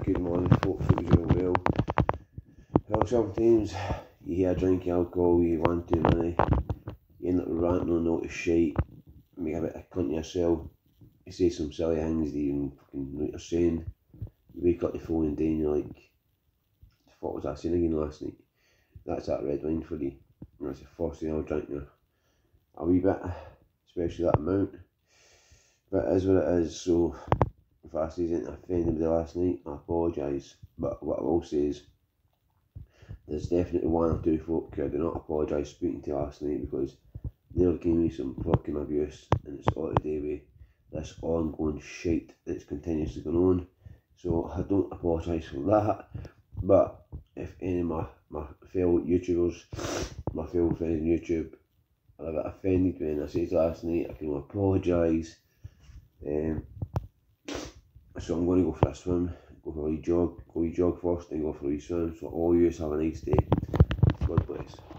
Good morning folks, hope you're doing well. Well, sometimes you hear drinking alcohol, you want too many, you end up ranting on all the shite, make a bit of cunt of yourself, you say some silly things that you even fucking know what you're saying, you wake up the following day and you're like, what was I saying again last night? That's that red wine for you. And that's the first thing I'll drink now. A wee bit, especially that amount. But it is what it is, so if I say anything to offend anybody last night, I apologise. But what I will say is, there's definitely one or two folk who I do not apologise speaking to last night, because they're giving me some fucking abuse, and it's all to do with this ongoing shite that's continuously going on. So I don't apologise for that. But if any of my fellow YouTubers, my fellow friends on YouTube are a bit offended when I said last night, I can only apologise. So I'm going to go for a swim, go for a wee jog first, then go for a wee swim. So all you have a nice day. God bless.